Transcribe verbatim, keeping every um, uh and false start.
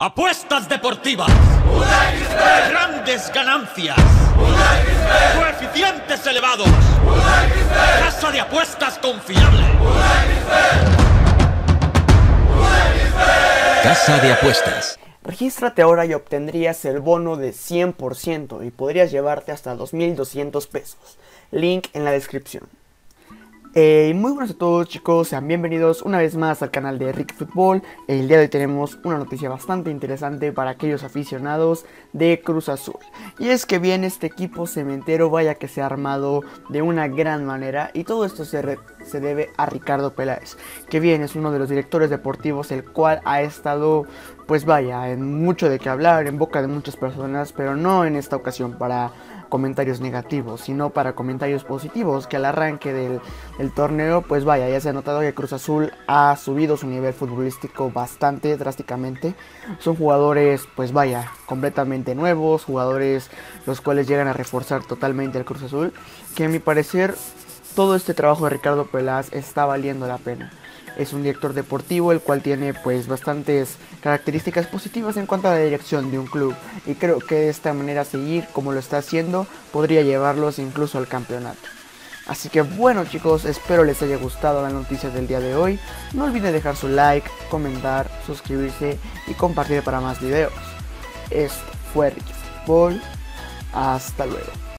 Apuestas deportivas. Grandes ganancias. Coeficientes elevados. Casa de apuestas confiable. Casa de apuestas. Regístrate ahora y obtendrías el bono de cien por ciento y podrías llevarte hasta dos mil doscientos pesos. Link en la descripción. Eh, muy buenas a todos, chicos, sean bienvenidos una vez más al canal de Ricky Fútbol. El día de hoy tenemos una noticia bastante interesante para aquellos aficionados de Cruz Azul. Y es que bien, este equipo cementero, vaya que se ha armado de una gran manera. Y todo esto se, re se debe a Ricardo Peláez, que bien es uno de los directores deportivos, el cual ha estado, pues vaya, en mucho de qué hablar, en boca de muchas personas, pero no en esta ocasión para comentarios negativos, sino para comentarios positivos, que al arranque del, del torneo, pues vaya, ya se ha notado que Cruz Azul ha subido su nivel futbolístico bastante drásticamente. Son jugadores, pues vaya, completamente nuevos, jugadores los cuales llegan a reforzar totalmente el Cruz Azul, que a mi parecer todo este trabajo de Ricardo Peláez está valiendo la pena. Es un director deportivo el cual tiene pues bastantes características positivas en cuanto a la dirección de un club, y creo que de esta manera seguir como lo está haciendo podría llevarlos incluso al campeonato. Así que bueno, chicos, espero les haya gustado la noticia del día de hoy. No olviden dejar su like, comentar, suscribirse y compartir para más videos. Esto fue Ricky Fútbol. Hasta luego.